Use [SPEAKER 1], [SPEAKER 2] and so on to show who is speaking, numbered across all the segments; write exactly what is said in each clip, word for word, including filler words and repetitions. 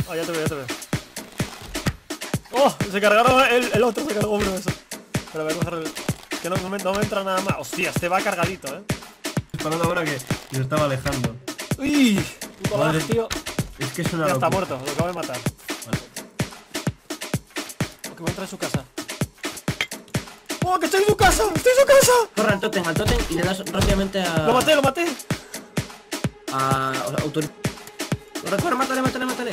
[SPEAKER 1] Ah, ya te veo, ya te veo. ¡Oh! Se cargaron el, el otro, se cargó uno de esos. Pero voy a coger el... Que no, no, me, no me entra nada más. Hostia, este va cargadito, eh.
[SPEAKER 2] Disparando ahora que se estaba alejando.
[SPEAKER 1] ¡Uy! Puto
[SPEAKER 2] Madre,
[SPEAKER 1] lag, tío.
[SPEAKER 2] Es que es una
[SPEAKER 1] Ya está
[SPEAKER 2] locura.
[SPEAKER 1] muerto, lo acabo de matar.
[SPEAKER 2] Vale.
[SPEAKER 1] Que me entra en su casa. ¡Oh, que estoy en su casa! ¡Estoy en su casa!
[SPEAKER 3] Corre al tótem, al tótem y le das rápidamente a...
[SPEAKER 1] ¡Lo maté, lo maté!
[SPEAKER 3] A... O sea, autor... Corre, corre, mátale, mátale, mátale.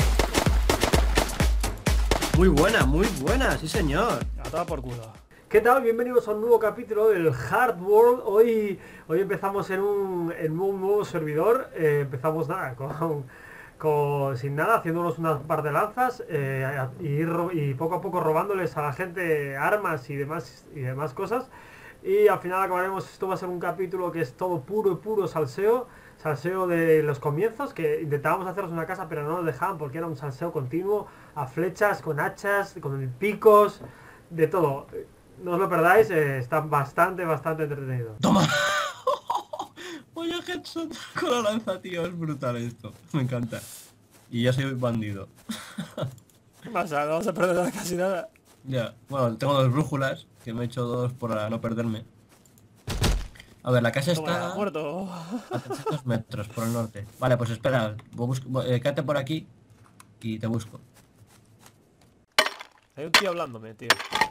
[SPEAKER 3] Muy buena, muy buena, sí señor.
[SPEAKER 1] A toda por culo. ¿Qué tal? Bienvenidos a un nuevo capítulo del Hard World. Hoy, hoy empezamos en un, en un nuevo servidor. Eh, empezamos nada, con, con, sin nada, haciéndonos unas par de lanzas eh, y, ir, y poco a poco robándoles a la gente armas y demás, y demás cosas. Y al final acabaremos, esto va a ser un capítulo que es todo puro, puro salseo. Salseo de los comienzos, que intentábamos haceros una casa pero no nos dejaban porque era un salseo continuo, a flechas, con hachas, con picos, de todo. No os lo perdáis, eh, está bastante, bastante entretenido.
[SPEAKER 2] ¡Toma! Vaya headshot con la lanza, tío. Es brutal esto. Me encanta. Y ya soy bandido.
[SPEAKER 1] ¿Qué pasa? No vamos a perder casi nada.
[SPEAKER 2] Ya. Bueno, tengo dos brújulas, que me he hecho dos para no perderme. A ver, la casa
[SPEAKER 1] Toma,
[SPEAKER 2] está
[SPEAKER 1] muerto.
[SPEAKER 2] a trescientos metros por el norte. Vale, pues espera. Busco, eh, quédate por aquí y te busco.
[SPEAKER 1] Hay un tío hablándome, tío.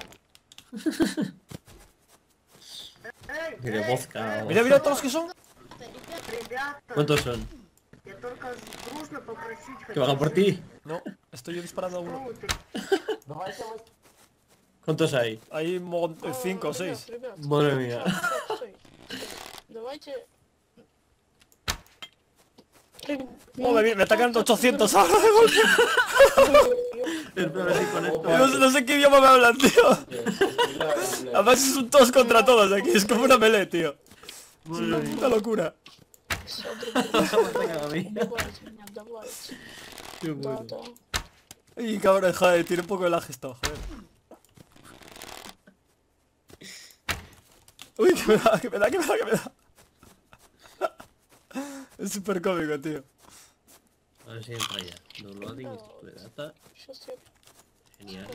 [SPEAKER 3] Y de vodka.
[SPEAKER 1] Mira, mira todos los que son.
[SPEAKER 3] ¿Cuántos son? ¿Que van a por ti?
[SPEAKER 1] No, estoy yo disparando a uno.
[SPEAKER 3] ¿Cuántos hay?
[SPEAKER 1] Hay cinco o seis.
[SPEAKER 3] Madre mía.
[SPEAKER 4] Давайте.
[SPEAKER 1] Oh, me, me atacan ochocientos ahora de golpe.
[SPEAKER 3] Espera, si con esto...
[SPEAKER 1] No, sé- no sé qué idioma me hablan, tío. Además es un todos contra todos aquí, es como una melee, tío. Es una puta locura.
[SPEAKER 3] Venga, a mí.
[SPEAKER 4] Давайте меня, давайте.
[SPEAKER 3] Qué
[SPEAKER 4] Да,
[SPEAKER 3] bueno.
[SPEAKER 4] да.
[SPEAKER 1] Ay, cabrón, joder, tiene un poco de lag esto, joder. Uy, que me da, que me da, que me da, que me da. Es súper cómico, tío.
[SPEAKER 3] A ver si entra ya. Downloading, esto de data.
[SPEAKER 4] Сейчас я...
[SPEAKER 3] Genial.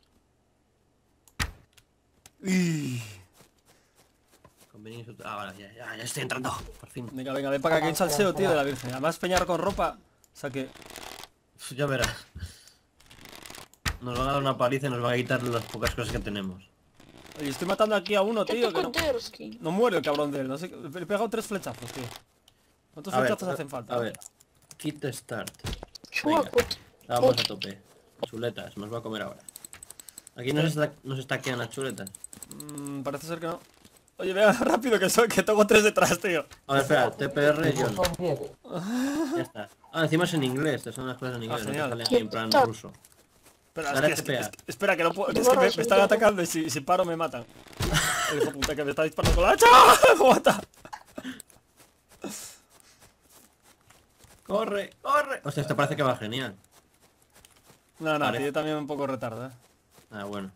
[SPEAKER 1] Uy.
[SPEAKER 3] Convenience... Ah, vale, ya, ya, ya estoy entrando. Por fin.
[SPEAKER 1] Venga, venga, ven para acá, que hay un salseo, tío, de la Virgen. Además peñar con ropa, o sea que...
[SPEAKER 3] Ya verás. Nos van a dar una paliza y nos van a quitar las pocas cosas que tenemos.
[SPEAKER 1] Oye, estoy matando aquí a uno,
[SPEAKER 4] Ты
[SPEAKER 1] tío, que
[SPEAKER 4] такой
[SPEAKER 1] no...
[SPEAKER 4] дерзкий.
[SPEAKER 1] No muere el cabrón de él, no sé... Le he pegado tres flechazos, tío. ¿Cuántos
[SPEAKER 3] A ver,
[SPEAKER 1] flechazos hacen falta?
[SPEAKER 3] A ver. Kit start.
[SPEAKER 4] Чувак, вот...
[SPEAKER 3] Vamos a tope. Chuletas, nos va a comer ahora. Aquí nos, está, nos estaquean las chuletas.
[SPEAKER 1] Mm, parece ser que no. Oye, vea rápido que soy, que tengo tres detrás, tío.
[SPEAKER 3] A ver, espera, T P R John. Ya está. Ah, encima es en inglés, estas son las cosas en inglés, no te
[SPEAKER 1] genial.
[SPEAKER 3] salen ahí en plan ruso.
[SPEAKER 1] Espera,
[SPEAKER 3] Dale
[SPEAKER 1] es que,
[SPEAKER 3] T P A.
[SPEAKER 1] es que- espera, que no puedo. Es que me, me están atacando y si, si paro me matan. Hijo de puta, que me está disparando con la hacha. ¡Me mata!
[SPEAKER 3] ¡Corre! ¡Corre! Hostia, esto parece que va genial.
[SPEAKER 1] No, no,
[SPEAKER 3] Parece.
[SPEAKER 1] tío, yo también un poco retardo, eh.
[SPEAKER 3] Ah, bueno.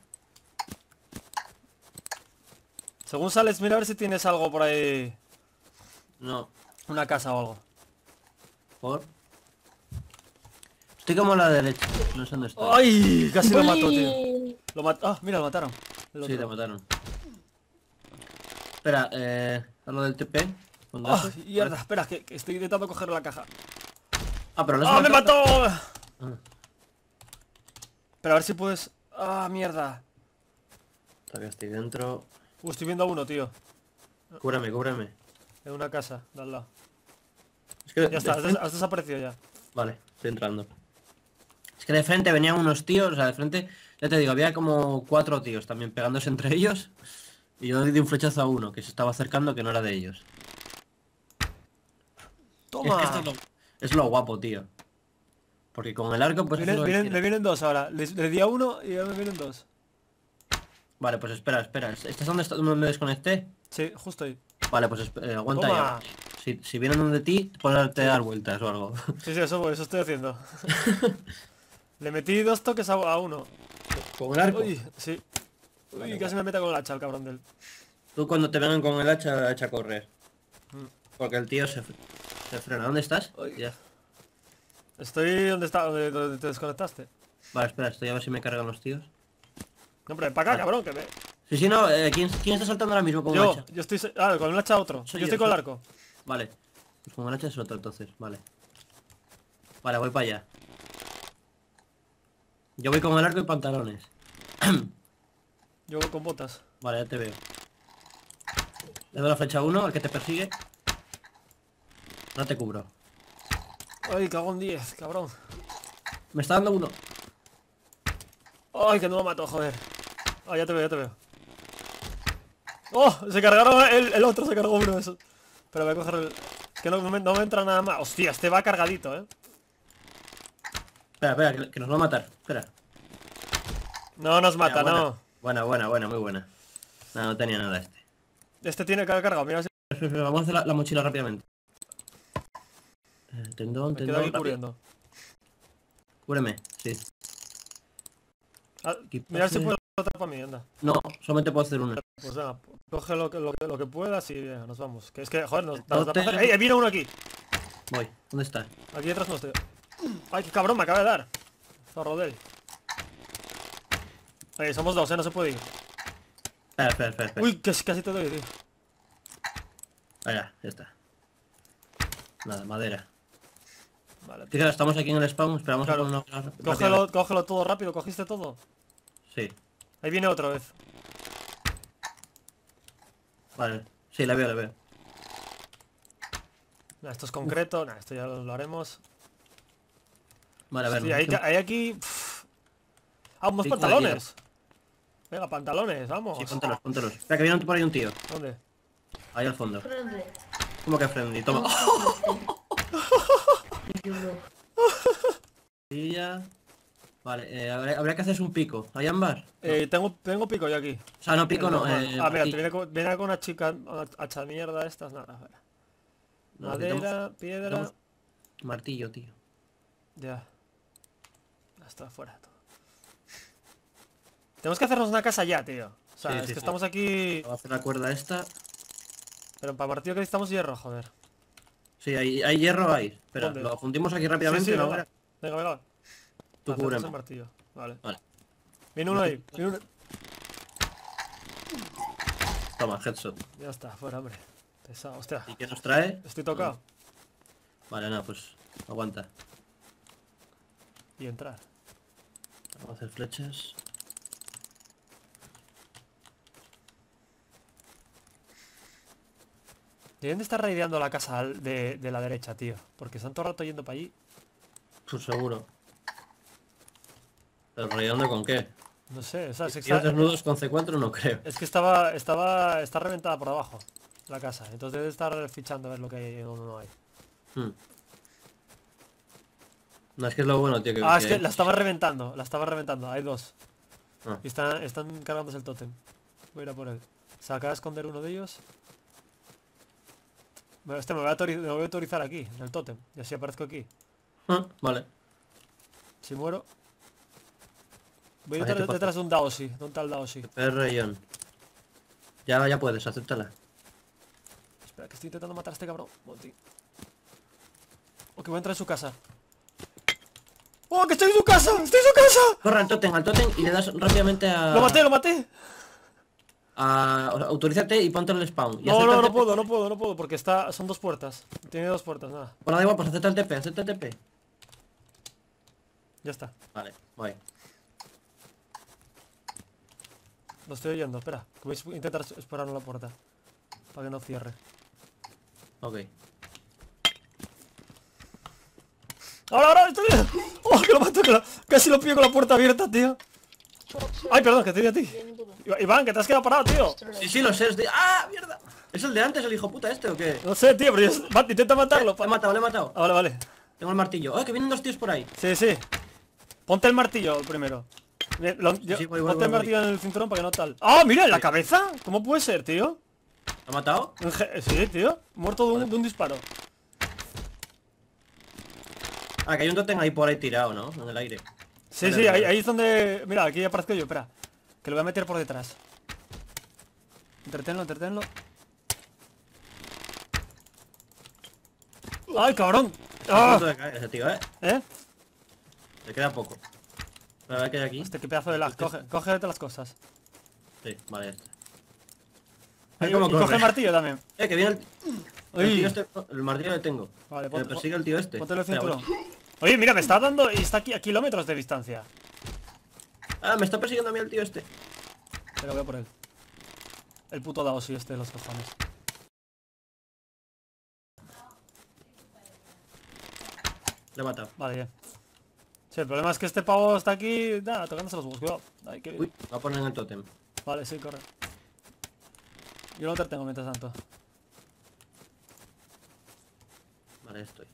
[SPEAKER 1] Según sales, mira a ver si tienes algo por ahí.
[SPEAKER 3] No.
[SPEAKER 1] Una casa o algo.
[SPEAKER 3] ¿Por? Estoy como a la derecha. No sé dónde estoy.
[SPEAKER 1] ¡Ay! Casi lo mato, tío.
[SPEAKER 4] Блин.
[SPEAKER 1] Lo mató. Ah, mira, lo mataron. El
[SPEAKER 3] Sí,
[SPEAKER 1] otro.
[SPEAKER 3] te mataron. Espera, eh... a lo del T P. con
[SPEAKER 1] ¡Ah!
[SPEAKER 3] gases.
[SPEAKER 1] Mierda, espera, que, que estoy intentando coger la caja.
[SPEAKER 3] Ah, pero lo has
[SPEAKER 1] ¡Ah, me
[SPEAKER 3] matado.
[SPEAKER 1] mató!
[SPEAKER 3] Ah,
[SPEAKER 1] Pero a ver si puedes... ¡Ah, mierda!
[SPEAKER 3] todavía estoy dentro.
[SPEAKER 1] Uh, estoy viendo a uno, tío.
[SPEAKER 3] Cúbrame, cúbrame.
[SPEAKER 1] En una casa, de al lado.
[SPEAKER 3] Es que
[SPEAKER 1] Ya está,
[SPEAKER 3] de
[SPEAKER 1] has,
[SPEAKER 3] frente-
[SPEAKER 1] has desaparecido ya.
[SPEAKER 3] Vale, estoy entrando. Es que de frente venían unos tíos, o sea, de frente, ya te digo, había como cuatro tíos también pegándose entre ellos. Y yo le di un flechazo a uno que se estaba acercando que no era de ellos.
[SPEAKER 1] ¡Toma!
[SPEAKER 3] Es que esto es lo, es lo guapo, tío. Porque con el arco pues...
[SPEAKER 1] Vienen-
[SPEAKER 3] haces lo que
[SPEAKER 1] vienen- me
[SPEAKER 3] quieras.
[SPEAKER 1] vienen dos ahora. Le, le di a uno y ahora me vienen dos.
[SPEAKER 3] Vale, pues espera, espera. ¿Estás donde, está- donde me desconecté?
[SPEAKER 1] Sí, justo ahí.
[SPEAKER 3] Vale, pues esp- eh, aguanta
[SPEAKER 1] Toma.
[SPEAKER 3] ya. Si, si vienen donde ti, ponerte a dar vueltas o algo.
[SPEAKER 1] Sí, sí, eso, voy, eso estoy haciendo. Le metí dos toques a, a uno.
[SPEAKER 3] Con el arco.
[SPEAKER 1] Uy, sí. Uy,
[SPEAKER 3] Vale,
[SPEAKER 1] casi me meta con el hacha el cabrón del.
[SPEAKER 3] Tú cuando te vengan con el hacha, echa a correr.
[SPEAKER 1] Mm.
[SPEAKER 3] Porque el tío se, fre- se frena. ¿Dónde estás?
[SPEAKER 1] Uy.
[SPEAKER 3] Ya.
[SPEAKER 1] Estoy donde está, donde, donde te desconectaste.
[SPEAKER 3] Vale, espera, estoy a ver si me cargan los tíos.
[SPEAKER 1] No, pero para acá, cabrón, que me...
[SPEAKER 3] Sí, sí, no, eh, ¿quién, ¿quién está saltando ahora mismo con un
[SPEAKER 1] Yo,
[SPEAKER 3] hacha?
[SPEAKER 1] yo estoy... Ah, con un hacha otro.
[SPEAKER 3] Soy
[SPEAKER 1] yo
[SPEAKER 3] yo,
[SPEAKER 1] estoy con el
[SPEAKER 3] soy-
[SPEAKER 1] arco.
[SPEAKER 3] Vale. Pues con el hacha es otro entonces, vale. Vale, voy para allá. Yo voy con el arco y pantalones.
[SPEAKER 1] Yo voy con botas.
[SPEAKER 3] Vale, ya te veo. Le doy la flecha a uno, al que te persigue. No te cubro.
[SPEAKER 1] Ay, cagón diez, cabrón.
[SPEAKER 3] Me está dando uno.
[SPEAKER 1] Ay, que no lo mato, joder. Ah, ya te veo, ya te veo. Oh, se cargaron el, el otro, se cargó uno de esos. Pero voy a coger el... Que no, no me, no me entra nada más. Hostia, este va cargadito, eh.
[SPEAKER 3] Espera, espera, que, que nos va a matar. Espera.
[SPEAKER 1] No nos mata,
[SPEAKER 3] Ya, buena.
[SPEAKER 1] no.
[SPEAKER 3] Buena, buena, buena, muy buena. No, no tenía nada este.
[SPEAKER 1] Este tiene que haber cargado, mira si
[SPEAKER 3] Espera, espera, vamos a hacer la, la mochila rápidamente. Eh, tendón,
[SPEAKER 1] me quedo
[SPEAKER 3] tendón.
[SPEAKER 1] aquí
[SPEAKER 3] rápido.
[SPEAKER 1] cubriendo.
[SPEAKER 3] Cúbreme, sí.
[SPEAKER 1] Ah,
[SPEAKER 3] Equipaje.
[SPEAKER 1] mira si puedo otra para mí, anda.
[SPEAKER 3] No, solamente puedo hacer una.
[SPEAKER 1] Pues venga, coge lo que, lo, que- lo que puedas y venga, nos vamos. Que es que, joder, nos, nos da
[SPEAKER 3] Entonces-
[SPEAKER 1] para hacer- ¡Ey, viene uno aquí!
[SPEAKER 3] Voy. ¿Dónde está?
[SPEAKER 1] Aquí detrás no estoy. ¡Ay, qué cabrón, me acaba de dar! Zorro de él. Ey, somos dos, eh, no se puede ir.
[SPEAKER 3] Espera, espera, espera, espera.
[SPEAKER 1] Uy, casi, casi te doy, tío.
[SPEAKER 3] Allá, ya está. Nada, madera.
[SPEAKER 1] Vale,
[SPEAKER 3] Fíjate, estamos aquí en el spawn, esperamos
[SPEAKER 1] Claro.
[SPEAKER 3] a poner una...
[SPEAKER 1] cógelo, cógelo todo rápido, ¿cogiste todo?
[SPEAKER 3] Sí,
[SPEAKER 1] Ahí viene otra vez.
[SPEAKER 3] vale. Sí, la veo, la veo.
[SPEAKER 1] Nah, esto es concreto, nah, esto ya lo, lo haremos.
[SPEAKER 3] Vale, a ver.
[SPEAKER 1] Sí,
[SPEAKER 3] nos
[SPEAKER 1] hay,
[SPEAKER 3] hacemos-
[SPEAKER 1] ca- hay aquí... pff. Ah, unos
[SPEAKER 3] Pico de
[SPEAKER 1] pantalones. Venga, pantalones, vamos.
[SPEAKER 3] Sí, póntelos, póntelos. Espera, que viene un- por ahí un tío.
[SPEAKER 1] ¿Dónde?
[SPEAKER 3] Ahí al fondo.
[SPEAKER 4] Friendly.
[SPEAKER 3] ¿Cómo que friendly? Toma. Y ya. Vale, eh, habría, habría que hacerse un pico. ¿Hay ámbar?
[SPEAKER 1] Eh, tengo, tengo pico yo aquí.
[SPEAKER 3] O sea, no, pico no.
[SPEAKER 1] Normal.
[SPEAKER 3] Eh,
[SPEAKER 1] ah, mira,
[SPEAKER 3] aquí.
[SPEAKER 1] te viene con, viene con una chica una hacha mierda estas, nada. Vale. Madera,
[SPEAKER 3] Necesitamos-
[SPEAKER 1] piedra.
[SPEAKER 3] necesitamos Martillo, tío.
[SPEAKER 1] Ya. Ya está fuera todo. Tenemos que hacernos una casa ya, tío. O sea,
[SPEAKER 3] Sí,
[SPEAKER 1] es
[SPEAKER 3] sí,
[SPEAKER 1] que
[SPEAKER 3] sí.
[SPEAKER 1] estamos aquí.
[SPEAKER 3] Voy a hacer la cuerda esta.
[SPEAKER 1] Pero para martillo que necesitamos hierro, joder.
[SPEAKER 3] Sí, hay, hay hierro ahí. Espera,
[SPEAKER 1] ¿Dónde?
[SPEAKER 3] lo fundimos aquí rápidamente.
[SPEAKER 1] Sí, sí,
[SPEAKER 3] ¿no?
[SPEAKER 1] venga, venga, venga.
[SPEAKER 3] Tú
[SPEAKER 1] Hacemos
[SPEAKER 3] cúbreme.
[SPEAKER 1] el martillo. Vale.
[SPEAKER 3] Vale.
[SPEAKER 1] Viene uno ahí. Viene uno...
[SPEAKER 3] Toma, headshot.
[SPEAKER 1] Ya está, fuera, hombre. Pesado, hostia.
[SPEAKER 3] ¿Y qué nos trae?
[SPEAKER 1] Estoy tocado.
[SPEAKER 3] Vale, nada, pues aguanta.
[SPEAKER 1] Y entrar.
[SPEAKER 3] Vamos a hacer flechas.
[SPEAKER 1] Deben de estar raideando la casa al- de, de la derecha, tío. Porque están todo el rato yendo para allí.
[SPEAKER 3] Pues seguro. ¿Pero rayando con qué?
[SPEAKER 1] No sé, o sea, es que,
[SPEAKER 3] Tíos
[SPEAKER 1] está-
[SPEAKER 3] desnudos con C cuatro no creo.
[SPEAKER 1] es que estaba, estaba, está reventada por abajo la casa. Entonces debe estar fichando a ver lo que hay y donde no hay.
[SPEAKER 3] Hmm. No, es que es lo bueno, tío. Que,
[SPEAKER 1] Ah, es que
[SPEAKER 3] hay-
[SPEAKER 1] la estaba reventando, la estaba reventando. Hay dos.
[SPEAKER 3] Ah.
[SPEAKER 1] Y están, están cargándose el tótem. Voy a ir a por él. Se acaba de esconder uno de ellos. Bueno, este me voy, a autori- me voy a autorizar aquí, en el tótem. Y así aparezco aquí.
[SPEAKER 3] Ah, vale.
[SPEAKER 1] Si muero... Voy
[SPEAKER 3] Ahí
[SPEAKER 1] detrás,
[SPEAKER 3] te paso.
[SPEAKER 1] detrás de un Daoshi. ¿Dónde está el Daoshi?
[SPEAKER 3] Perrellón. Ya, ya puedes, acéptala.
[SPEAKER 1] Espera, que estoy intentando matar a este cabrón. Monty. Oh, que voy a entrar en su casa. ¡Oh, que estoy en su casa! ¡Estoy en su casa!
[SPEAKER 3] Corre al tótem, al tótem y le das rápidamente a...
[SPEAKER 1] ¡Lo maté, lo maté!
[SPEAKER 3] a... o sea, autorízate y ponte el spawn. Y
[SPEAKER 1] No, no,
[SPEAKER 3] acéptate-
[SPEAKER 1] no puedo, no puedo, no puedo, porque está, son dos puertas. Tiene dos puertas, nada.
[SPEAKER 3] Bueno, da igual, pues acepta el T P, acepta el T P.
[SPEAKER 1] Ya está.
[SPEAKER 3] Vale, voy.
[SPEAKER 1] Lo estoy oyendo, espera. Que voy a intentar esperar en la puerta. Para que no cierre.
[SPEAKER 3] Ok.
[SPEAKER 1] ¡Ahora, ahora! ¡Estoy bien! ¡Oh, que lo mato! Que lo- casi lo pillo con la puerta abierta, tío. ¡Ay, perdón, que te di a ti! Iva- Iván, que te has quedado parado, tío.
[SPEAKER 3] Sí, sí, lo sé, es de... ¡Ah, mierda! ¿Es el de antes, el hijo puta este o qué?
[SPEAKER 1] No sé, tío, pero yo... Va, intenta matarlo.
[SPEAKER 3] Le
[SPEAKER 1] pa-
[SPEAKER 3] he matado, le he matado.
[SPEAKER 1] Ah, vale, vale.
[SPEAKER 3] Tengo el martillo. ¡Ah, que vienen dos tíos por ahí!
[SPEAKER 1] Sí, sí. Ponte el martillo primero. Bien, lo- yo-
[SPEAKER 3] sí, voy, voy,
[SPEAKER 1] ponte el
[SPEAKER 3] voy,
[SPEAKER 1] martillo en el cinturón para que no tal. ¡Ah, mira, en la cabeza! ¿Cómo puede ser, tío?
[SPEAKER 3] ¿Lo ha matado?
[SPEAKER 1] En ge- Sí, tío. Muerto de un, de un disparo.
[SPEAKER 3] Ah, que hay un tótem ahí por ahí tirado, ¿no? En el aire.
[SPEAKER 1] Sí,
[SPEAKER 3] Vale,
[SPEAKER 1] sí,
[SPEAKER 3] vale.
[SPEAKER 1] ahí, ahí es donde... Mira, aquí aparezco yo, espera. Que lo voy a meter por detrás. Entretenlo, entretenlo. ¡Ay, cabrón!
[SPEAKER 3] A
[SPEAKER 1] ¡Ah!
[SPEAKER 3] punto de caer ese tío, ¿eh?
[SPEAKER 1] ¿Eh?
[SPEAKER 3] Le queda poco. A ver qué hay aquí.
[SPEAKER 1] Este, qué pedazo de lag. Coge, cógete las cosas.
[SPEAKER 3] Sí, vale, ya está.
[SPEAKER 1] Y,
[SPEAKER 3] Ay, cómo
[SPEAKER 1] y coge
[SPEAKER 3] corre.
[SPEAKER 1] el martillo también.
[SPEAKER 3] Eh, que viene el... El,
[SPEAKER 1] Uy.
[SPEAKER 3] tío este... el martillo lo tengo.
[SPEAKER 1] Vale,
[SPEAKER 3] Que
[SPEAKER 1] pon-
[SPEAKER 3] me persigue el tío este.
[SPEAKER 1] Ponte el
[SPEAKER 3] Espera,
[SPEAKER 1] cinturón.
[SPEAKER 3] voy.
[SPEAKER 1] Oye, mira, me está dando y está aquí a kilómetros de distancia.
[SPEAKER 3] Ah, me está persiguiendo a mí el tío este.
[SPEAKER 1] Pero voy a por él. El puto Daoshi este de los cojones.
[SPEAKER 3] Le he matado.
[SPEAKER 1] Vale, bien. Sí, el problema es que este pavo está aquí, nada, tocándose los huevos. Cuidado. Ay, qué bien.
[SPEAKER 3] Uy, va a poner en el tótem.
[SPEAKER 1] Vale, sí, corre. Yo no te tengo mientras tanto.
[SPEAKER 3] Vale, estoy.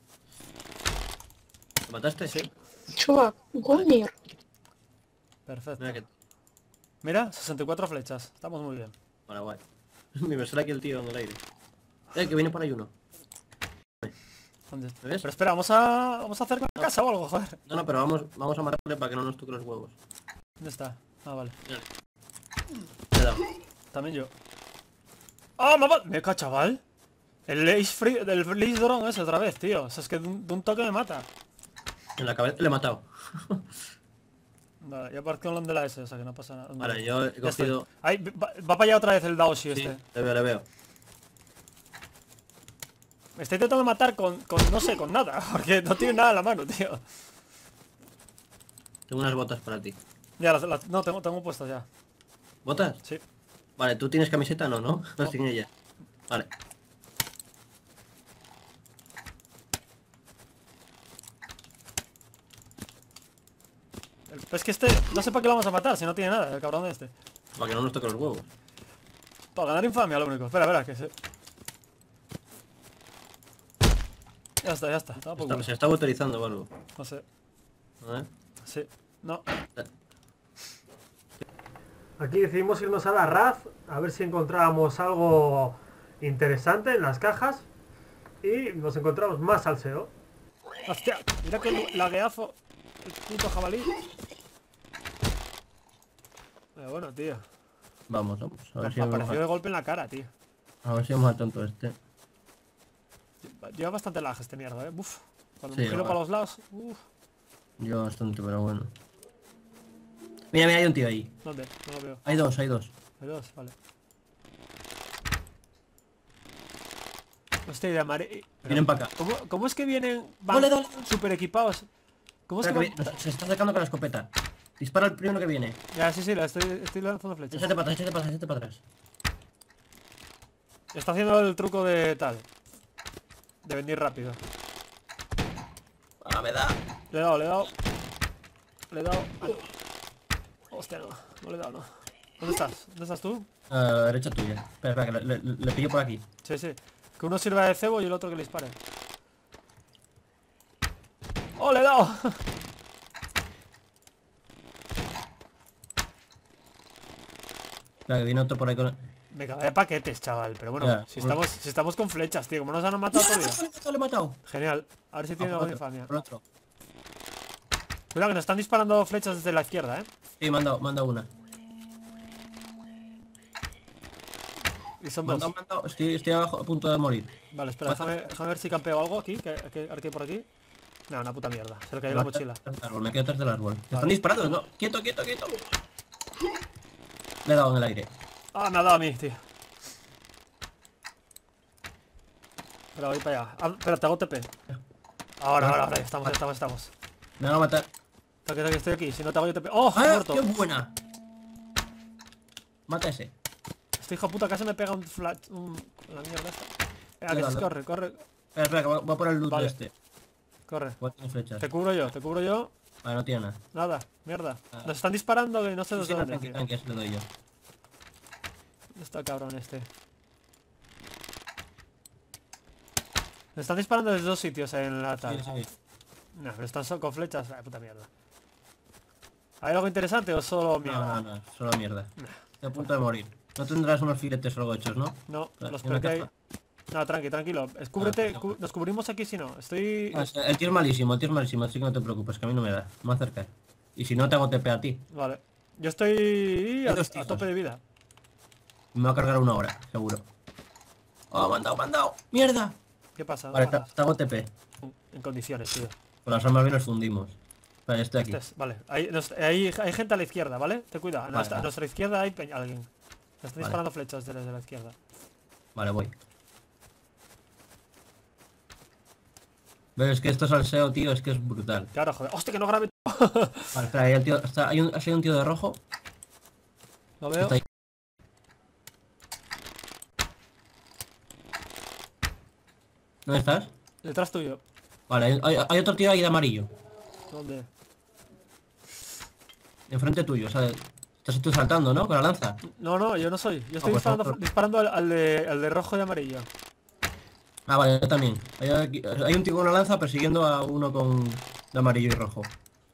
[SPEAKER 3] ¿Lo mataste?
[SPEAKER 1] Sí.
[SPEAKER 4] Чувак, гонир.
[SPEAKER 1] Perfecto.
[SPEAKER 3] Mira que...
[SPEAKER 1] Mira, sesenta y cuatro flechas. Estamos muy bien.
[SPEAKER 3] Vale, guay. Me sale aquí el tío en el aire. Eh, que viene por ahí uno.
[SPEAKER 1] ¿Dónde está?
[SPEAKER 3] ¿Me ves?
[SPEAKER 1] Pero espera, vamos a. Vamos a hacer la casa o algo, joder.
[SPEAKER 3] No, no, pero vamos, vamos a matarle para que no nos toque los huevos.
[SPEAKER 1] ¿Dónde está? Ah, vale.
[SPEAKER 3] Mira. Le he dado.
[SPEAKER 1] También yo. ¡Ah, me va... ¡Meca, chaval! El Lace Free... del Lace Drone ese otra vez, tío. O sea, es que de un, de un toque me mata.
[SPEAKER 3] En la cabeza le he matado.
[SPEAKER 1] Vale, ya aparezco en de la S, o sea que no pasa nada.
[SPEAKER 3] Vale, yo he
[SPEAKER 1] Ya estoy.
[SPEAKER 3] cogido...
[SPEAKER 1] Ahí, va, va para allá otra vez el Daoshi
[SPEAKER 3] Sí,
[SPEAKER 1] este.
[SPEAKER 3] le veo, le veo.
[SPEAKER 1] Me está intentando matar con, con, no sé, con nada. Porque no tiene nada en la mano, tío.
[SPEAKER 3] Tengo unas botas para ti.
[SPEAKER 1] Ya, las, las- no, tengo, tengo puestas ya.
[SPEAKER 3] ¿Botas?
[SPEAKER 1] Sí.
[SPEAKER 3] Vale, ¿tú tienes camiseta? No, ¿no? No, sin ella. Vale.
[SPEAKER 1] El- Es que este, no sé para qué lo vamos a matar si no tiene nada, el cabrón este.
[SPEAKER 3] Para que no nos toque los huevos.
[SPEAKER 1] Para ganar infamia lo único. Espera, espera, que se... Ya está, ya está. Toma por
[SPEAKER 3] Está-
[SPEAKER 1] culo.
[SPEAKER 3] se está autorizando o algo.
[SPEAKER 1] No sé.
[SPEAKER 3] A ver.
[SPEAKER 1] Sí. No.
[SPEAKER 5] Aquí decidimos irnos a la R A Z a ver si encontrábamos algo interesante en las cajas y nos encontramos más salseo.
[SPEAKER 1] Hostia, mira que lagueazo. El puto jabalí. Pero bueno, tío.
[SPEAKER 3] Vamos, vamos. A
[SPEAKER 1] Me
[SPEAKER 3] ver si hemos
[SPEAKER 1] apareció de
[SPEAKER 3] matado.
[SPEAKER 1] golpe en la cara, tío.
[SPEAKER 3] A ver si hemos matado tonto este.
[SPEAKER 1] Lleva bastante lag este mierda, eh. Uf. Cuando
[SPEAKER 3] Sí,
[SPEAKER 1] me giro
[SPEAKER 3] va.
[SPEAKER 1] para los lados. Uf.
[SPEAKER 3] Yo bastante, pero bueno. Mira, mira, hay un tío ahí.
[SPEAKER 1] ¿Dónde? No lo veo.
[SPEAKER 3] Hay dos, hay dos.
[SPEAKER 1] Hay dos, vale. Hostia, de amare...
[SPEAKER 3] Vienen para acá.
[SPEAKER 1] ¿Cómo, ¿Cómo es que vienen? Van
[SPEAKER 3] Dale, dale.
[SPEAKER 1] super equipados. ¿Cómo es que
[SPEAKER 3] Espera, que
[SPEAKER 1] van?
[SPEAKER 3] vi- se está acercando con la escopeta. Dispara el primero que viene.
[SPEAKER 1] Ya, sí, sí, la estoy, estoy lanzando flechas.
[SPEAKER 3] Échate para atrás, échate para atrás, échate para atrás.
[SPEAKER 1] Está haciendo el truco de tal. De venir rápido.
[SPEAKER 3] ¡Ah, me da!
[SPEAKER 1] Le he dado, le he dado. Le he dado. Ah, no. Hostia, no. No le he dado, no. ¿Dónde estás? ¿Dónde estás tú?
[SPEAKER 3] A la derecha tuya. Espera, espera, que le, le- le pillo por aquí.
[SPEAKER 1] Sí, sí. Que uno sirva de cebo y el otro que le dispare. ¡Oh, le he dado!
[SPEAKER 3] Espera, que viene otro por ahí con...
[SPEAKER 1] Me cago de paquetes, chaval. Pero bueno,
[SPEAKER 3] Ya,
[SPEAKER 1] si
[SPEAKER 3] bueno.
[SPEAKER 1] estamos, si estamos con flechas, tío. Como nos han matado todavía.
[SPEAKER 3] ¡Le he matado!
[SPEAKER 1] Genial. A ver si tiene
[SPEAKER 3] Ah,
[SPEAKER 1] algo
[SPEAKER 3] por
[SPEAKER 1] de
[SPEAKER 3] otro,
[SPEAKER 1] infamia.
[SPEAKER 3] por otro.
[SPEAKER 1] Cuidado que nos están disparando flechas desde la izquierda, eh.
[SPEAKER 3] Sí, me han dado, me han dado una.
[SPEAKER 1] Y son
[SPEAKER 3] Me han
[SPEAKER 1] dos.
[SPEAKER 3] dado, me han dado. Estoy, estoy abajo a punto de morir.
[SPEAKER 1] Vale, espera, déjame, déjame ver si campeo algo aquí. Que, que, a ver qué hay por aquí. No, una puta mierda. Se le cayó la mochila.
[SPEAKER 3] Atrás del árbol, me quedo atrás del árbol. Me están disparando, no. Quieto, quieto, quieto. Le he dado en el aire.
[SPEAKER 1] Ah, me ha dado a mí, tío. Espera, voy para allá. Ah, espera, te hago T P. Ahora, ahora, ahora. Estamos, estamos, estamos.
[SPEAKER 3] Me van a matar.
[SPEAKER 1] Toque, toque, estoy aquí. Si no te hago yo T P. ¡Oh!
[SPEAKER 3] ¡Ah,
[SPEAKER 1] Muerto.
[SPEAKER 3] qué buena! Mata ese.
[SPEAKER 1] Este hijo de puta casi me pega un flat. Un... La mierda esta. Venga, que
[SPEAKER 3] Dale,
[SPEAKER 1] se
[SPEAKER 3] dale.
[SPEAKER 1] corre, corre,
[SPEAKER 3] Espera, espera, que voy voy a por el loot
[SPEAKER 1] Vale.
[SPEAKER 3] de este.
[SPEAKER 1] corre.
[SPEAKER 3] Voy a tener flechas.
[SPEAKER 1] Te cubro yo, te cubro yo.
[SPEAKER 3] Vale, no tiene nada.
[SPEAKER 1] Nada, mierda.
[SPEAKER 3] Ah.
[SPEAKER 1] Nos están disparando y no sé
[SPEAKER 3] Sí,
[SPEAKER 1] dónde
[SPEAKER 3] sí, no,
[SPEAKER 1] van
[SPEAKER 3] tranqui,
[SPEAKER 1] a
[SPEAKER 3] tranqui, así le doy yo.
[SPEAKER 1] ¿Dónde está el cabrón este? Me están disparando desde dos sitios en la
[SPEAKER 3] Sí,
[SPEAKER 1] tal.
[SPEAKER 3] sí.
[SPEAKER 1] No, pero están solo con flechas. Ay, puta mierda. ¿Hay algo interesante o solo
[SPEAKER 3] No,
[SPEAKER 1] mierda?
[SPEAKER 3] no, no, solo mierda. Estoy a punto de morir. No tendrás unos filetes o algo hechos, ¿no?
[SPEAKER 1] No,
[SPEAKER 3] Ah,
[SPEAKER 1] los
[SPEAKER 3] ¿y una
[SPEAKER 1] perdí ahí.
[SPEAKER 3] caja?
[SPEAKER 1] No, tranqui, tranquilo. Escúbrete,
[SPEAKER 3] Ah,
[SPEAKER 1] cu- nos cubrimos aquí si no. Estoy...
[SPEAKER 3] Ah, el tío es malísimo, el tío es malísimo, así que no te preocupes, que a mí no me da. Me voy a acercar. Y si no, te hago T P a ti.
[SPEAKER 1] Vale. Yo estoy a,
[SPEAKER 3] Hay dos
[SPEAKER 1] a
[SPEAKER 3] tíos.
[SPEAKER 1] tope de vida.
[SPEAKER 3] Me va a cargar una hora, seguro. ¡Oh, me han dado, me han dado! ¡Mierda!
[SPEAKER 1] ¿Qué pasa?
[SPEAKER 3] Vale,
[SPEAKER 1] ¿Dónde
[SPEAKER 3] te, te hago T P.
[SPEAKER 1] vas? En condiciones, tío.
[SPEAKER 3] Con las armas bien nos fundimos.
[SPEAKER 2] Vale, estoy aquí.
[SPEAKER 1] Este es, vale. Ahí, nos- ahí hay gente a la izquierda, ¿vale? Ten cuidado. A
[SPEAKER 2] Vale,
[SPEAKER 1] nuestra, a
[SPEAKER 2] vale.
[SPEAKER 1] nuestra izquierda hay peña- alguien. Me está
[SPEAKER 2] Vale.
[SPEAKER 1] disparando flechas desde la izquierda.
[SPEAKER 2] Vale, voy. Pero es que esto salseo, tío, es que es brutal.
[SPEAKER 1] Claro, joder. ¡Hostia, que no grabe!
[SPEAKER 2] Vale, espera, ahí el tío, está, hay un, ha salido un tío de rojo.
[SPEAKER 1] Lo veo.
[SPEAKER 2] Está ahí. ¿Dónde estás?
[SPEAKER 1] Detrás tuyo.
[SPEAKER 2] Vale, hay, hay- hay otro tío ahí de amarillo.
[SPEAKER 1] ¿Dónde?
[SPEAKER 2] Enfrente tuyo, o sea, estás tú saltando, ¿no? Con la lanza.
[SPEAKER 1] No, no, yo no soy. Yo estoy
[SPEAKER 2] pues
[SPEAKER 1] disparando,
[SPEAKER 2] otro.
[SPEAKER 1] disparando al, al de, al de rojo y amarillo.
[SPEAKER 2] Ah, vale, yo también. Hay, aquí- hay un tío con una lanza persiguiendo a uno con de amarillo y rojo.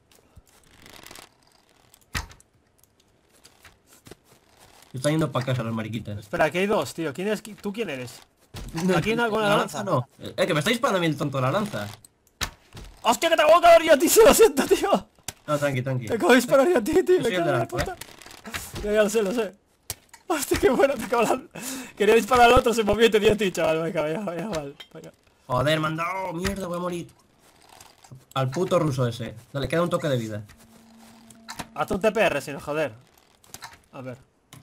[SPEAKER 2] Están yendo para casa los mariquitas.
[SPEAKER 1] Espera, aquí hay dos, tío. ¿Quién es? ¿Tú quién eres? Aquí hay una con la lanza.
[SPEAKER 2] no. Eh, que me está disparando a mí el tonto de la lanza.
[SPEAKER 1] ¡Hostia, que te voy a caer yo a ti! ¡Se lo siento, tío!
[SPEAKER 2] No, tranqui, tranqui.
[SPEAKER 1] Te acabo de disparar yo a ti, tío.
[SPEAKER 2] Yo
[SPEAKER 1] Me
[SPEAKER 2] soy el
[SPEAKER 1] cago en
[SPEAKER 2] del
[SPEAKER 1] la
[SPEAKER 2] arco,
[SPEAKER 1] puta. Ya, ya lo sé, lo sé. Hostia, qué bueno, te acabo de... Quería disparar al otro, se movió y te dio a ti, chaval. Venga, vaya, vaya, mal. Venga.
[SPEAKER 2] Joder, me han dado mierda, voy a morir. Al puto ruso ese. Dale, queda un toque de vida.
[SPEAKER 1] Hazte un T P R, si no, joder. A ver.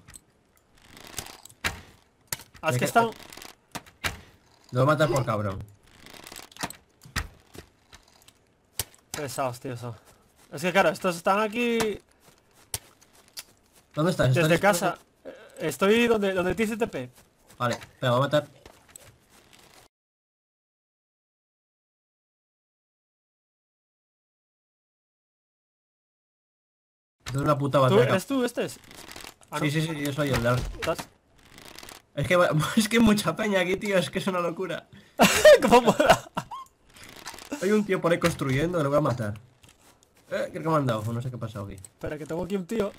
[SPEAKER 1] Ah, es
[SPEAKER 2] Me
[SPEAKER 1] que
[SPEAKER 2] queda-
[SPEAKER 1] están...
[SPEAKER 2] Lo voy a matar por cabrón.
[SPEAKER 1] Pesados, tío, eso. Es que claro, estos están aquí
[SPEAKER 2] ¿Dónde estás? ¿Estás
[SPEAKER 1] desde
[SPEAKER 2] disparando?
[SPEAKER 1] casa. Eh, Estoy donde, donde te hice T P.
[SPEAKER 2] Vale, pero voy a matar. Esto es una puta
[SPEAKER 1] ¿Tú,
[SPEAKER 2] batalla.
[SPEAKER 1] ¿Eres tú este? Es? Ah,
[SPEAKER 2] Sí,
[SPEAKER 1] no.
[SPEAKER 2] sí, sí, yo soy el de arco.
[SPEAKER 1] ¿Estás?
[SPEAKER 2] Es que, va- es que hay mucha peña aquí, tío, es que es una locura.
[SPEAKER 1] ¿Cómo mola?
[SPEAKER 2] Hay un tío por ahí construyendo, lo voy a matar. Eh, creo que me han dado, no sé qué ha pasado aquí.
[SPEAKER 1] Espera, que tengo aquí un tío.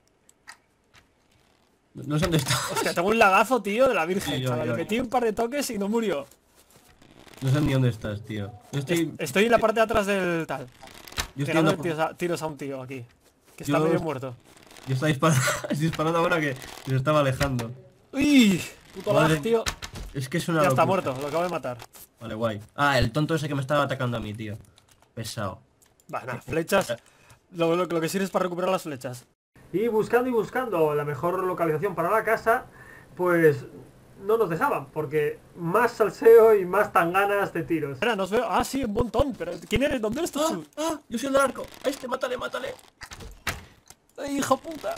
[SPEAKER 2] No sé dónde está.
[SPEAKER 1] Hostia, tengo un lagazo, tío, de la virgen,
[SPEAKER 2] Sí, yo,
[SPEAKER 1] chaval.
[SPEAKER 2] yo.
[SPEAKER 1] Le metí un par de toques y no murió.
[SPEAKER 2] No sé ni dónde estás, tío. Yo estoy...
[SPEAKER 1] Estoy en la parte de atrás del tal.
[SPEAKER 2] Yo estoy,
[SPEAKER 1] Tirando
[SPEAKER 2] yendo por-
[SPEAKER 1] tiros a, tiros a un tío aquí. Que está
[SPEAKER 2] Yo-
[SPEAKER 1] medio muerto.
[SPEAKER 2] yo estoy disparando, disparando ahora que se estaba alejando.
[SPEAKER 1] ¡Uy! Puto
[SPEAKER 2] Madre
[SPEAKER 1] lag, tío.
[SPEAKER 2] Es que es una
[SPEAKER 1] Ya está
[SPEAKER 2] locura.
[SPEAKER 1] muerto, lo acabo de matar.
[SPEAKER 2] Vale, guay. Ah, el tonto ese que me estaba atacando a mí, tío. Pesado.
[SPEAKER 1] Bueno, flechas. Lo, lo- lo que sirve es para recuperar las flechas.
[SPEAKER 5] Y buscando y buscando la mejor localización para la casa, pues no nos dejaban, porque más salseo y más tanganas de tiros.
[SPEAKER 1] Espera, nos veo. Ah, sí, un montón. Pero ¿quién eres? ¿Dónde estás
[SPEAKER 2] ¡Ah!
[SPEAKER 1] tú?
[SPEAKER 2] ¡Ah! Yo soy el del arco. A este, mátale, mátale.
[SPEAKER 1] ¡Ay, hijo puta!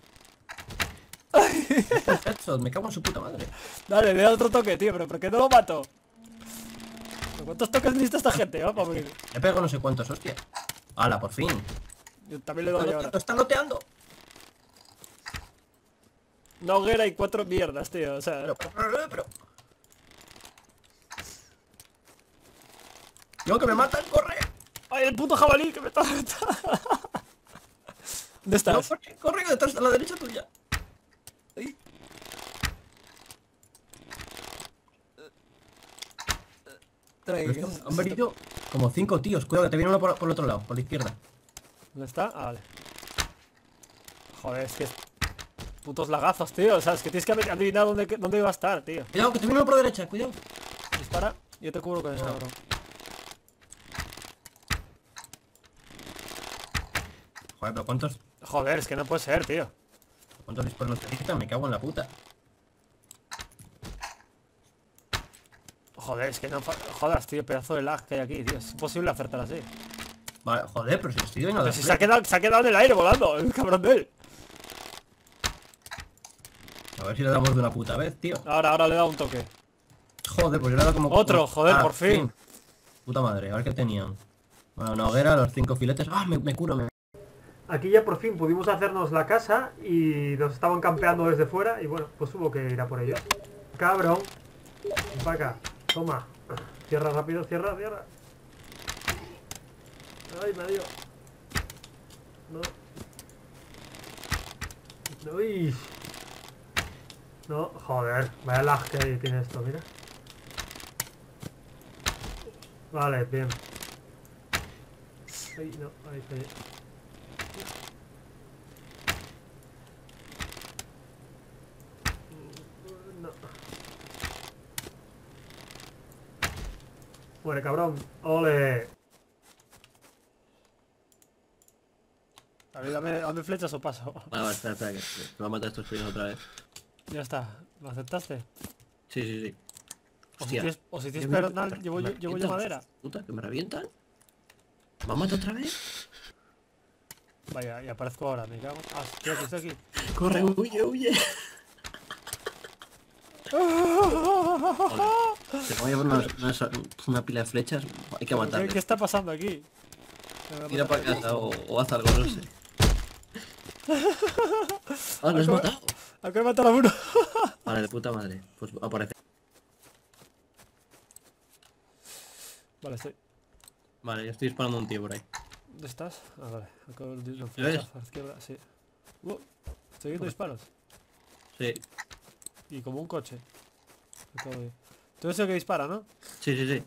[SPEAKER 2] Headshot, me cago en su puta madre.
[SPEAKER 1] Dale, le da otro toque, tío, pero ¿por qué no lo mato? ¿Cuántos toques necesita esta gente? Va, para morir.
[SPEAKER 2] Le pego no sé cuántos, hostia. ¡Hala, por fin!
[SPEAKER 1] Yo también le doy ahora.
[SPEAKER 2] ¡Lo están loteando!
[SPEAKER 1] Una hoguera y cuatro mierdas, tío. O sea,
[SPEAKER 2] Pero, pero, pero, pero. ¡No, que me matan! ¡Corre!
[SPEAKER 1] ¡ay, el puto jabalí que me está matando! ¿Dónde
[SPEAKER 2] No,
[SPEAKER 1] estás?
[SPEAKER 2] corre, corre, detrás, a la derecha tuya. Ahí. Pero es que han venido como cinco tíos. Cuidado, que te viene uno por, por el otro lado, por la izquierda.
[SPEAKER 1] ¿Dónde está? Ah, vale. Joder, es que... Putos lagazos, tío. O sea, es que tienes que adivinar dónde, dónde iba a estar, tío.
[SPEAKER 2] Cuidado, que te viene uno por la derecha, cuidado.
[SPEAKER 1] Dispara. Yo te cubro con eso, bro.
[SPEAKER 2] Joder, pero ¿cuántos,
[SPEAKER 1] Joder, es que no puede ser, tío.
[SPEAKER 2] cuántos disparos te quitan? Me cago en la puta.
[SPEAKER 1] Joder, es que no... fa- Jodas, tío, pedazo de lag que hay aquí, tío. Es imposible acertar así.
[SPEAKER 2] Vale, joder, pero si estoy viendo
[SPEAKER 1] Pero si se ha quedado, se ha quedado en el aire volando, el cabrón de él.
[SPEAKER 2] A ver si le damos de una puta vez, tío.
[SPEAKER 1] Ahora, ahora le he dado un toque.
[SPEAKER 2] Joder, pues yo le he dado como...
[SPEAKER 1] Otro, joder, por fin.
[SPEAKER 2] Puta madre, a ver qué tenían. Bueno, una hoguera, los cinco filetes. ¡Ah, me, me curo! Me...
[SPEAKER 5] Aquí ya por fin pudimos hacernos la casa y nos estaban campeando desde fuera y bueno, pues hubo que ir a por ellos. Cabrón. Ven para acá. Toma. Cierra rápido, cierra, cierra. Ay, me dio. No. Uy. No, joder. Vaya lag que tiene esto, mira. Vale, bien. Ay, no, ahí está. No. Muere, cabrón. Ole.
[SPEAKER 1] A ver, dame, dame flechas o paso.
[SPEAKER 3] Vale, vale, espera, espera, que me va a matar estos tíos otra vez.
[SPEAKER 1] Ya está, ¿lo aceptaste?
[SPEAKER 3] Sí, sí, sí.
[SPEAKER 1] O si
[SPEAKER 3] Hostia.
[SPEAKER 1] tienes, o si tienes
[SPEAKER 3] Que me-
[SPEAKER 1] personal, llevo,
[SPEAKER 3] me
[SPEAKER 1] yo- llevo yo
[SPEAKER 3] revientan,
[SPEAKER 1] madera.
[SPEAKER 3] Puta, que me revientan. ¿Me han matado otra vez?
[SPEAKER 1] Vaya, y aparezco ahora, me cago. Ah, estoy aquí, estoy aquí.
[SPEAKER 3] Corre, huye, huye. Te voy a llevar una, una, una pila de flechas. Hay que
[SPEAKER 1] ¿Qué,
[SPEAKER 3] matarle.
[SPEAKER 1] qué está pasando aquí?
[SPEAKER 3] Tira para casa o, o haz algo, no sé. Ah, lo has
[SPEAKER 1] Acabo-
[SPEAKER 3] matado.
[SPEAKER 1] Acabo de matar a uno.
[SPEAKER 3] Vale, de puta madre. Pues aparece.
[SPEAKER 1] Vale, estoy.
[SPEAKER 3] Vale, yo estoy disparando a un tío por ahí.
[SPEAKER 1] ¿Dónde estás? Ah, vale. Acabo de un
[SPEAKER 3] ves?
[SPEAKER 1] flechazo a la izquierda, sí. Uh, estoy viendo disparos.
[SPEAKER 3] Sí,
[SPEAKER 1] Y como un coche. Acabo de... Tú eres el que dispara, ¿no?
[SPEAKER 3] sí, sí, sí.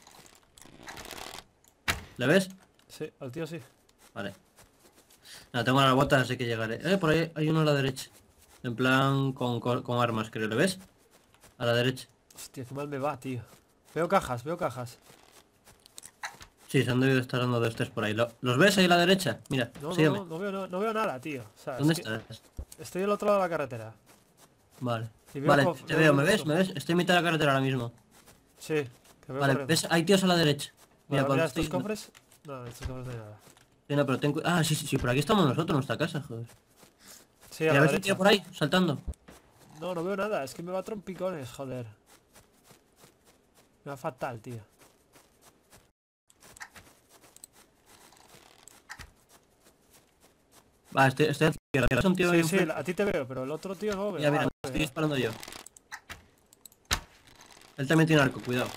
[SPEAKER 3] ¿Le ves?
[SPEAKER 1] Sí, al tío sí.
[SPEAKER 3] Vale. Nada, tengo las botas, así que llegaré. Eh, por ahí hay uno a la derecha. En plan con, con, con armas, creo. ¿Le ves? A la derecha.
[SPEAKER 1] Hostia, qué mal me va, tío. Veo cajas, veo cajas.
[SPEAKER 3] Sí, se han debido estar dando de estos por ahí. ¿Lo- ¿Los ves ahí a la derecha? Mira,
[SPEAKER 1] No, no,
[SPEAKER 3] sígueme.
[SPEAKER 1] no, no veo, no, no veo nada, tío. O sea,
[SPEAKER 3] ¿Dónde
[SPEAKER 1] es que
[SPEAKER 3] estás?
[SPEAKER 1] estoy al otro lado de la carretera.
[SPEAKER 3] Vale.
[SPEAKER 1] Y veo
[SPEAKER 3] Vale,
[SPEAKER 1] co-
[SPEAKER 3] te
[SPEAKER 1] veo
[SPEAKER 3] veo, ¿me
[SPEAKER 1] un-
[SPEAKER 3] ves? ¿Me ves? Estoy en mitad de la carretera ahora mismo.
[SPEAKER 1] Sí, que veo
[SPEAKER 3] Vale,
[SPEAKER 1] corriendo.
[SPEAKER 3] ¿ves? Hay tíos a la derecha.
[SPEAKER 1] Mira,
[SPEAKER 3] Mira, cuando
[SPEAKER 1] estos
[SPEAKER 3] estoy...
[SPEAKER 1] cofres. No, en estos cofres no hay nada.
[SPEAKER 3] Sí, no, pero ten cu- Ah, sí, sí, sí, por aquí estamos nosotros, nuestra casa, joder.
[SPEAKER 1] Sí, a
[SPEAKER 3] Mira,
[SPEAKER 1] la
[SPEAKER 3] ¿ves un
[SPEAKER 1] derecha.
[SPEAKER 3] tío por ahí, saltando?
[SPEAKER 1] No, no veo nada, es que me va a trompicones, joder. Me va fatal, tío.
[SPEAKER 3] Vale, estoy, estoy en tierra. ¿Es un tío ahí
[SPEAKER 1] Sí, sí,
[SPEAKER 3] enfrente?
[SPEAKER 1] a ti te veo, pero el otro tío no lo veo.
[SPEAKER 3] Mira, mira,
[SPEAKER 1] Ah,
[SPEAKER 3] me
[SPEAKER 1] no
[SPEAKER 3] estoy
[SPEAKER 1] veo.
[SPEAKER 3] disparando yo. Él también tiene arco, cuidado.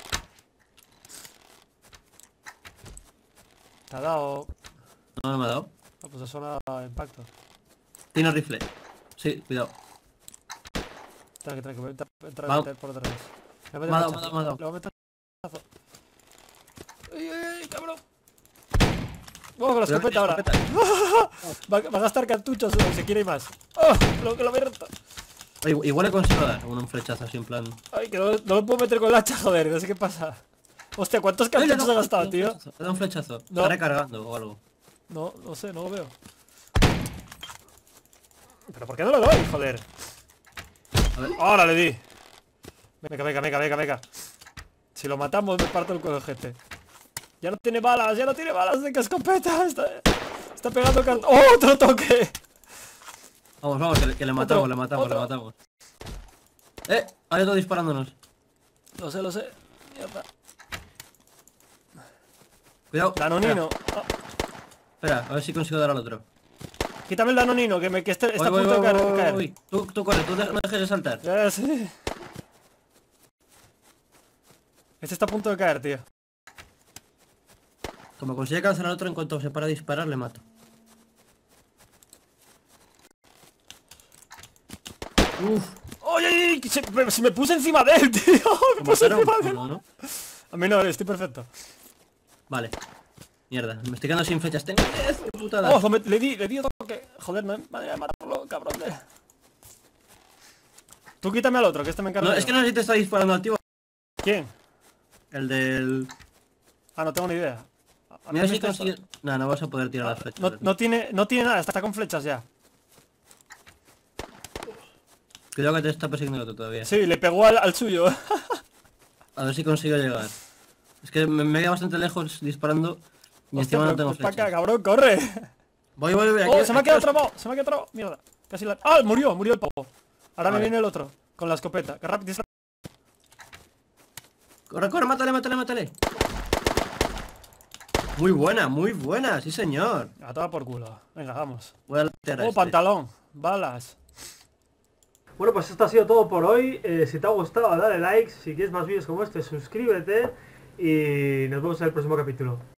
[SPEAKER 1] Te ha dado...
[SPEAKER 3] No, no me ha dado.
[SPEAKER 1] Ah, pues eso suena a impacto.
[SPEAKER 3] Tiene rifle. Sí, cuidado.
[SPEAKER 1] Tranqui, tranqui, voy a entrar, entrar,
[SPEAKER 3] Vamos.
[SPEAKER 1] meter por detrás. Le voy a
[SPEAKER 3] Me ha
[SPEAKER 1] meter
[SPEAKER 3] dado,
[SPEAKER 1] un
[SPEAKER 3] me ha dado,
[SPEAKER 1] hachazo.
[SPEAKER 3] me ha dado.
[SPEAKER 1] Le voy a meter un hachazo. ¡Ay, ay, ay, cabrón! ¡Oh, con la
[SPEAKER 3] Cuidado que
[SPEAKER 1] escopeta ahora!
[SPEAKER 3] tiene
[SPEAKER 1] Va, va a gastar cartuchos o si quiere más. ¡Oh! Lo que lo me renta.
[SPEAKER 3] Oye, igual he conseguido dar un flechazo así en plan...
[SPEAKER 1] Ay, que no, no lo puedo meter con el hacha, joder, no sé qué pasa. Hostia, ¿cuántos
[SPEAKER 3] Ay, le
[SPEAKER 1] cartuchos
[SPEAKER 3] dado-
[SPEAKER 1] ha gastado,
[SPEAKER 3] le he dado
[SPEAKER 1] tío?
[SPEAKER 3] un flechazo, le he dado un flechazo.
[SPEAKER 1] No.
[SPEAKER 3] Está recargando o algo.
[SPEAKER 1] No, no sé, no lo veo. ¿Pero por qué no lo doy, joder?
[SPEAKER 3] A ver.
[SPEAKER 1] ¡Ahora le di! Venga, venga, venga, venga, venga. Si lo matamos me parto el culo, gente. Ya no tiene balas, ya no tiene balas de escopeta. Está, está pegando car... ¡Oh, otro toque!
[SPEAKER 3] Vamos, vamos, que, le- que le matamos,
[SPEAKER 1] Otro,
[SPEAKER 3] le matamos,
[SPEAKER 1] otro.
[SPEAKER 3] le matamos. Eh, hay otro disparándonos.
[SPEAKER 1] Lo sé, lo sé. Mierda.
[SPEAKER 3] Cuidado.
[SPEAKER 1] Danonino.
[SPEAKER 3] Espera,
[SPEAKER 1] Ah,
[SPEAKER 3] espera, a ver si consigo dar al otro.
[SPEAKER 1] quítame el danonino, que, me, que este- está
[SPEAKER 3] Voy,
[SPEAKER 1] a
[SPEAKER 3] voy,
[SPEAKER 1] punto de
[SPEAKER 3] voy,
[SPEAKER 1] caer.
[SPEAKER 3] voy, voy,
[SPEAKER 1] caer.
[SPEAKER 3] voy. Tú, tú corre, tú de- no dejes de saltar.
[SPEAKER 1] Ya, sí. Este está a punto de caer, tío.
[SPEAKER 3] Como consigue alcanzar al otro, en cuanto se para de disparar, le mato. Uf,
[SPEAKER 1] ¡Oye, oye, oye! Se, me- se me puse encima de él, tío. Me
[SPEAKER 3] ¿lo
[SPEAKER 1] puse
[SPEAKER 3] mataron?
[SPEAKER 1] encima de él.
[SPEAKER 3] No, no.
[SPEAKER 1] A mí no, estoy perfecto.
[SPEAKER 3] Vale. Mierda, me estoy quedando sin flechas. Tengo diez, qué putada.
[SPEAKER 1] ¡Oh! Me- le di, le di otro toque. Joder, no hay manera de matarlo, cabrón. de- Tú quítame al otro, que este me encarga.
[SPEAKER 3] No,
[SPEAKER 1] yo.
[SPEAKER 3] es que no sé si te está disparando al tío.
[SPEAKER 1] ¿Quién?
[SPEAKER 3] El del...
[SPEAKER 1] Ah, no tengo ni idea. A- a mí
[SPEAKER 3] Mira
[SPEAKER 1] me
[SPEAKER 3] si
[SPEAKER 1] está-
[SPEAKER 3] consigues... No, no vas a poder tirar las flechas.
[SPEAKER 1] no, no tiene, no tiene nada, está con flechas ya.
[SPEAKER 3] Cuidado que te está persiguiendo el otro todavía.
[SPEAKER 1] Sí, le pegó al, al suyo.
[SPEAKER 3] A ver si consigo llegar. Es que me, me queda bastante lejos disparando y
[SPEAKER 1] Hostia,
[SPEAKER 3] encima no
[SPEAKER 1] pero
[SPEAKER 3] tengo
[SPEAKER 1] pues pa' acá,
[SPEAKER 3] flechas.
[SPEAKER 1] cabrón, corre.
[SPEAKER 3] Voy, voy, voy.
[SPEAKER 1] Oh,
[SPEAKER 3] aquí-
[SPEAKER 1] se me ha
[SPEAKER 3] aquí
[SPEAKER 1] quedado
[SPEAKER 3] los-
[SPEAKER 1] trabado, se me ha quedado trabado. Mierda. Casi la... ¡Ah! Murió, murió el pavo. Ahora me
[SPEAKER 3] Vale.
[SPEAKER 1] viene el otro, con la escopeta. Que rápido.
[SPEAKER 3] Corre, corre, mátale, mátale, mátale. Muy buena, muy buena, sí señor.
[SPEAKER 1] A toda por culo. Venga, vamos.
[SPEAKER 3] Voy a lanzar a
[SPEAKER 1] Oh,
[SPEAKER 3] este.
[SPEAKER 1] pantalón. Balas.
[SPEAKER 5] Bueno, pues esto ha sido todo por hoy. Eh, si te ha gustado, dale like. Si quieres más vídeos como este, suscríbete. Y nos vemos en el próximo capítulo.